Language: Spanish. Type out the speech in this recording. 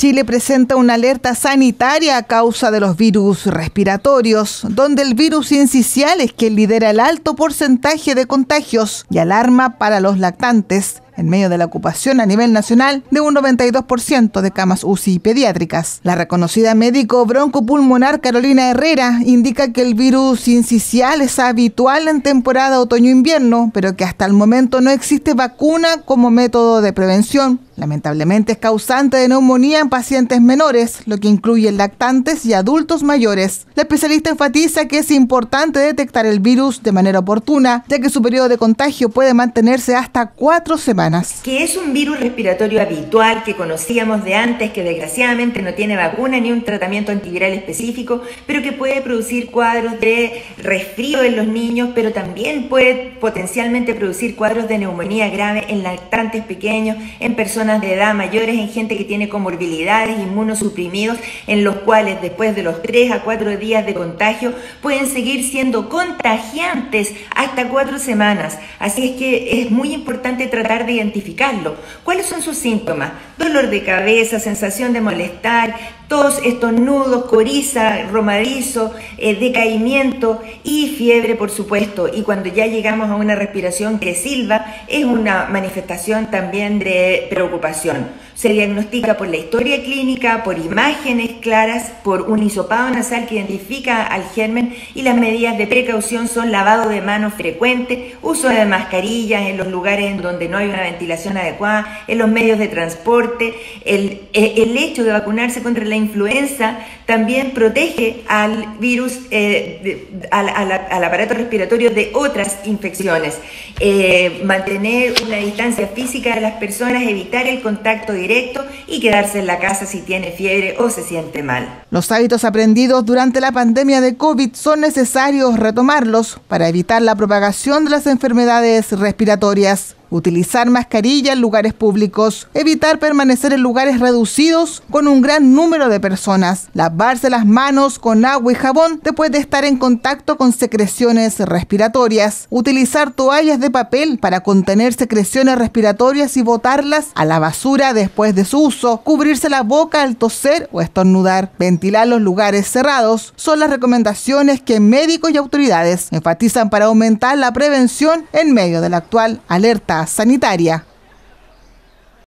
Chile presenta una alerta sanitaria a causa de los virus respiratorios, donde el virus sincicial es quien lidera el alto porcentaje de contagios y alarma para los lactantes, en medio de la ocupación a nivel nacional de un 92% de camas UCI pediátricas. La reconocida médico broncopulmonar Carolina Herrera indica que el virus sincicial es habitual en temporada otoño-invierno, pero que hasta el momento no existe vacuna como método de prevención. Lamentablemente es causante de neumonía en pacientes menores, lo que incluye lactantes y adultos mayores. La especialista enfatiza que es importante detectar el virus de manera oportuna, ya que su periodo de contagio puede mantenerse hasta 4 semanas. Que es un virus respiratorio habitual que conocíamos de antes, que desgraciadamente no tiene vacuna ni un tratamiento antiviral específico, pero que puede producir cuadros de resfrío en los niños, pero también puede potencialmente producir cuadros de neumonía grave en lactantes pequeños, en personas de edad mayores, en gente que tiene comorbilidades, inmunosuprimidos, en los cuales después de los 3 a 4 días de contagio pueden seguir siendo contagiantes hasta 4 semanas. Así es que es muy importante tratar de identificarlo. ¿Cuáles son sus síntomas? Dolor de cabeza, sensación de molestar, tos, estornudos, coriza, romadizo, decaimiento y fiebre, por supuesto. Y cuando ya llegamos a una respiración que silba, es una manifestación también de preocupación. Se diagnostica por la historia clínica, por imágenes claras, por un hisopado nasal que identifica al germen, y las medidas de precaución son lavado de manos frecuente, uso de mascarillas en los lugares en donde no hay una ventilación adecuada, en los medios de transporte. El hecho de vacunarse contra la influenza también protege al virus, al aparato respiratorio de otras infecciones. Mantener una distancia física de las personas, evitar el contacto directo y quedarse en la casa si tiene fiebre o se siente mal. Los hábitos aprendidos durante la pandemia de COVID son necesarios retomarlos para evitar la propagación de las enfermedades respiratorias. Utilizar mascarilla en lugares públicos, evitar permanecer en lugares reducidos con un gran número de personas, lavarse las manos con agua y jabón después de estar en contacto con secreciones respiratorias, utilizar toallas de papel para contener secreciones respiratorias y botarlas a la basura después de su uso, cubrirse la boca al toser o estornudar, ventilar los lugares cerrados, son las recomendaciones que médicos y autoridades enfatizan para aumentar la prevención en medio de la actual alerta sanitaria.